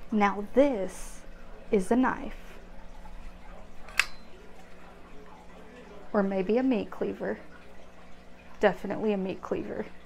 Now this is a knife. Or maybe a meat cleaver. Definitely a meat cleaver.